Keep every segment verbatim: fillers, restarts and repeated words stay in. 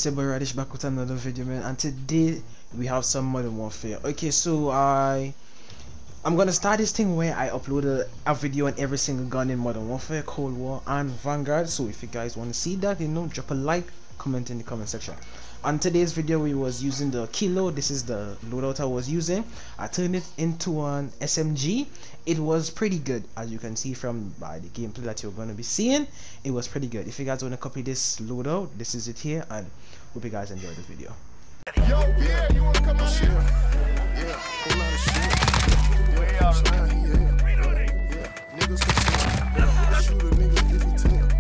It's your boy Radish back with another video, man, and today we have some Modern Warfare. Okay, so I I'm gonna start this thing where I uploaded a video on every single gun in Modern Warfare, Cold War and Vanguard. So if you guys want to see that, you know, drop a like, comment in the comment section. On today's video we was using the Kilo. This is the loadout I was using. I turned it into an S M G. It was pretty good, as you can see from by the gameplay that you're going to be seeing. It was pretty good. If you guys want to copy this loadout, this is it here, and hope you guys enjoy the video. Yo, yeah, you wanna come out here? Yeah, whole lot of shit. We are slime, yeah, yeah, yeah. Niggas can see, yeah. Shoot a nigga if he tell,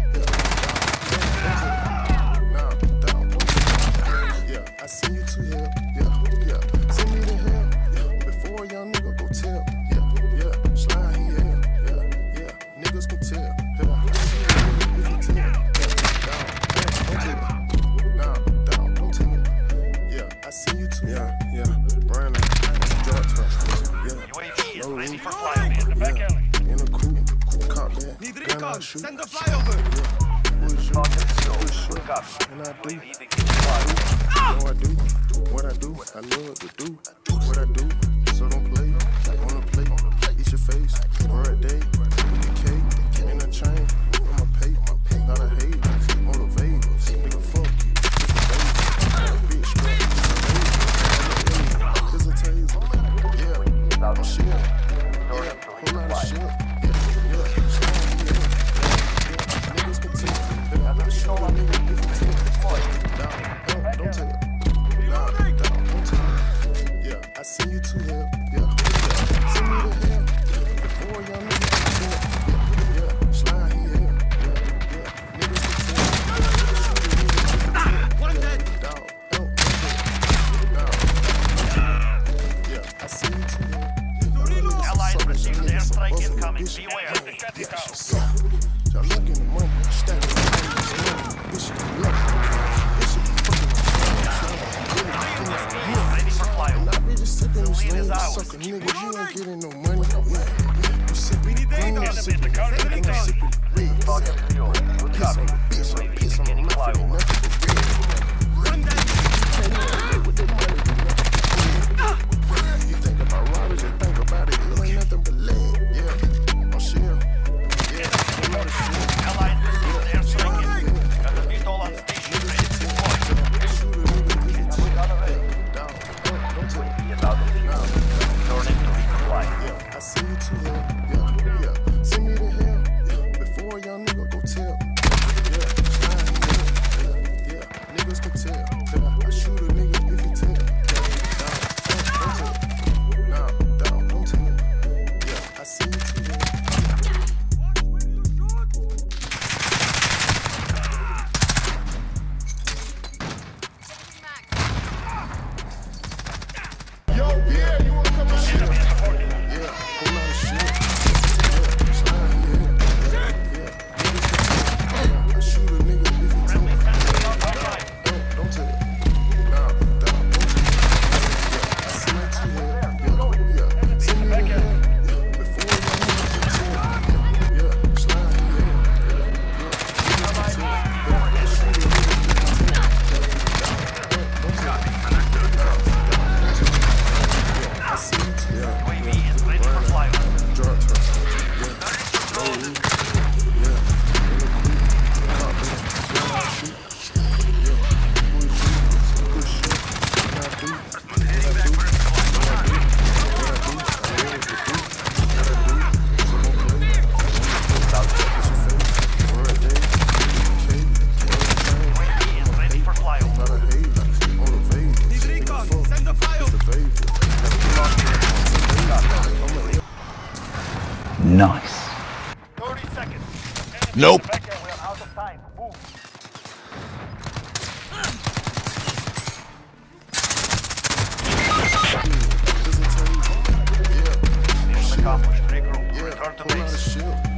yeah. Nah, down, don't tell. Yeah, I see you to hell, yeah, yeah. Send me to hell, yeah. Before young nigga go tell, yeah, yeah. Slime, yeah, yeah, yeah. Niggas can tell, yeah. If he tell, yeah. Down, don't tell. Nah, down, don't tell. Yeah, I see you too. Yeah, yeah. Brandon, Georgia. Yeah. U A V is ready for flyover in the back alley. In a coupe, cop that. Need Gun recon. out, shoot. Send the flyover. Yeah. Push you, push you. Copy. And I do. U A V begins flying. You know I do. What I do, I love to do. What I do, so don't play. On the plate, eat your face. Or a day, with the cake. In a chain, on my paper. Not a hate, motivate. Nigga, fuck you. Bitch, scrap. There's a taser. Yeah, I'm shit. Yeah, whole lot of shit. Yeah, yeah. Strong, yeah. Yeah, niggas can take it. Yeah, I show a nigga if you take it. Nah, don't, don't take it. Nah, don't take it. Yeah, I see you too here. Yeah, yeah. Send me to hell. Before y'all niggas can take it. Yeah, yeah. Slide here. Yeah, yeah. Niggas can take it. One dead. Dog, don't take it. Nah, yeah, I see you too here. Allies received an airstrike incoming. Beware. Y'all look in the money, stack it. This shit be lucky. This shit be fucking Ready for flyover. and I be just sipping this lead is lane, ours. sucker nigga. You ain't getting no money. Yeah, you sipping green, Enemy at sipping the counter green, recon. sipping red. Target three oh. Good Piss on copy. the bitch, U A V piss on the beginning left, flyover. nothing but red. Run that shit. With the money, you think about robbers, you think about it. It ain't nothing but lead. Yeah, I'm sure. Yeah, a lot of shit. Allies received an airstrike incoming. Got the V TOL on station. Ready to deploy. Shoot a nigga if he take it. Down, don't, don't take it. Get out of here. Nah, Turn into resupply. yeah, I see you too here. Yeah, yeah. Send me to hell. Yeah, before young nigga go tell. Yeah, slime, yeah, yeah, yeah. Niggas can tell. Yeah, I shoot a nigga if he tell. Yeah, down, don't, don't tell. Nah, down, don't tell. Yeah, I see you too here. Yo, yeah, you wanna come out here? Yeah, whole lot of shit. Yeah, slime, yeah, yeah, yeah. Niggas can tell. Yeah, I shoot a nigga if he tell. Don't, don't tell. Nah, down, don't tell. Yeah, I see you too here. Yeah, yeah. Send me to hell. Yeah, before y'all niggas can tell. Yeah, yeah. Slime, yeah, yeah, yeah. Niggas can tell. Yeah, I shoot a nigga if he tell. Yeah, down, don't tell. I see you too. Yeah, U A V is ready for flyover. drop truck. Yeah, low roof. Yeah, in the coupe. Cop that. Gun out, shoot. Yeah, push you. Push you. What I do. What I do. What I do. What I do. I know what to do. What I do. So don't play. It's your face. Or a day. Cake. U A V is ready for flyover. Not a hate. Motivate. Need recon. Send the flyover. The baby. Nice. thirty seconds. Nope. Back there, we are out of time. Move. Mission accomplished. Regroup. Return to Whole lot of base. shit.